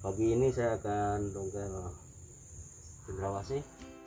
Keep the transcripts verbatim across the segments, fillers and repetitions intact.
Pagi ini saya akan dongkel cendrawasih.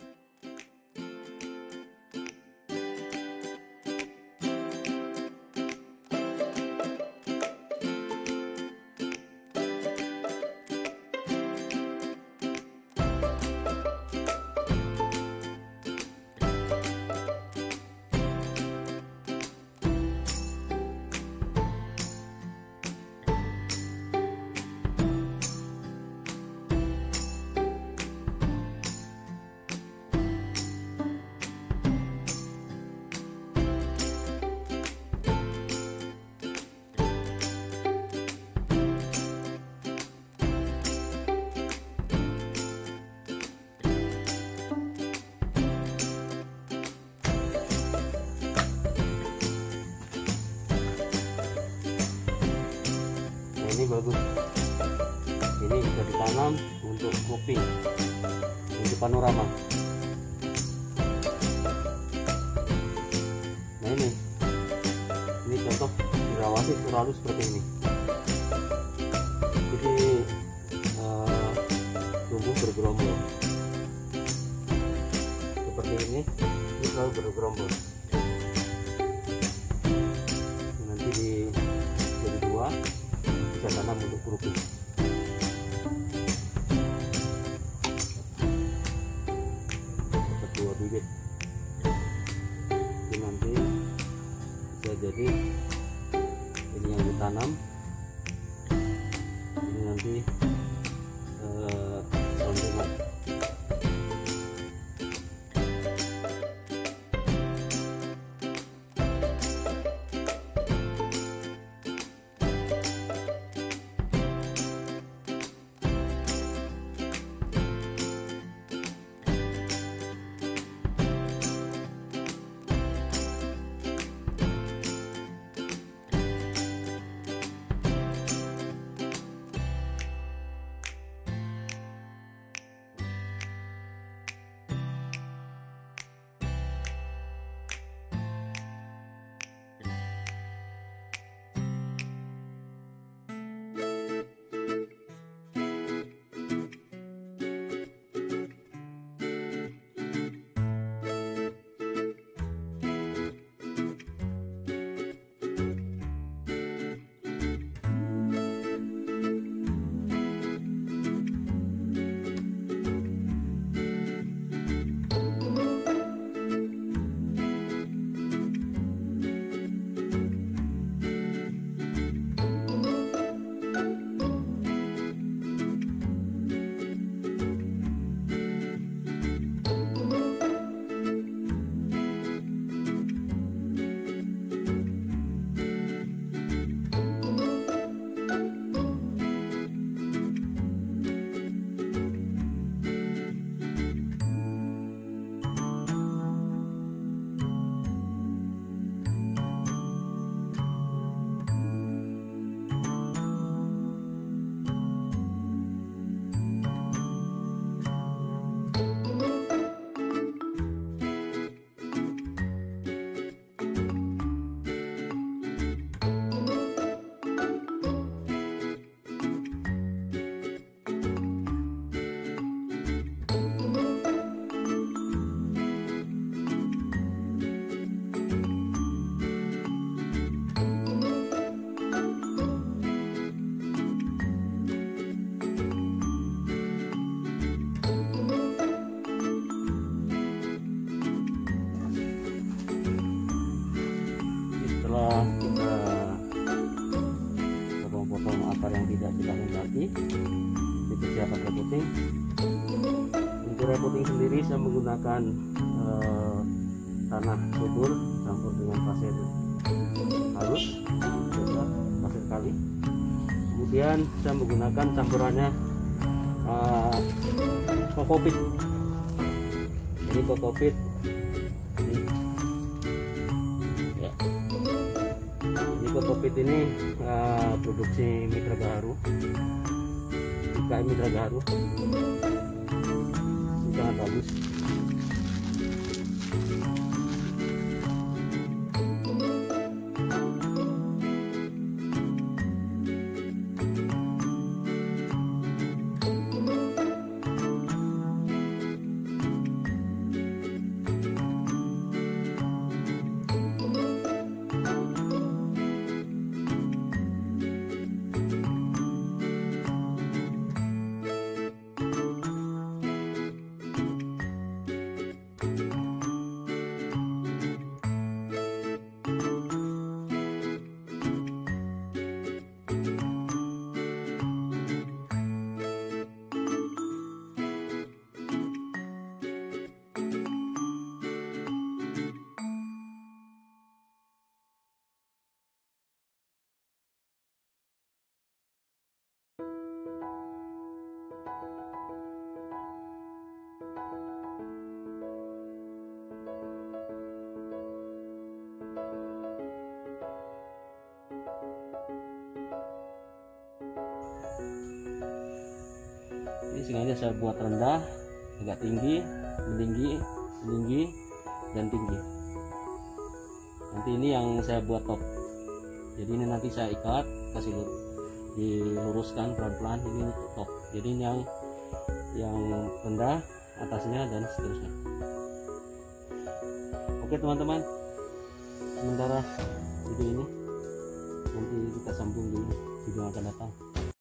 Ini bagus, ini bisa ditanam untuk kuping, untuk panorama. Nah ini ini contoh cendrawasih selalu seperti ini, jadi uh, tumbuh bergerombol seperti ini, ini selalu bergerombol. Nanti di jadi dua, bisa tanam untuk kerupuk. Dapat dua bibit, ini nanti bisa jadi ini yang ditanam, ini nanti eh, daun rumah. Kita potong-potong akar yang tidak ditanam lagi, dipersiapkan repotting. Untuk repotting sendiri saya menggunakan eh, tanah subur campur dengan pasir halus, pasir kali. Kemudian saya menggunakan campurannya eh, kokopit. Ini kokopit. Kokopit ini uh, produksi Mitra Gaharu, I K M Mitra Gaharu, ini sangat bagus. Ini sengaja saya buat rendah, agak tinggi, meninggi, meninggi, dan tinggi. Nanti ini yang saya buat top. Jadi ini nanti saya ikat, kasih diluruskan pelan-pelan. Ini untuk top. Jadi ini yang yang rendah, atasnya, dan seterusnya. Oke teman-teman, sementara video ini nanti kita sambung di video yang akan datang.